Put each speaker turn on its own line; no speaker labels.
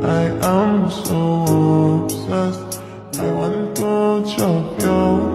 I am so obsessed. I want to chop you.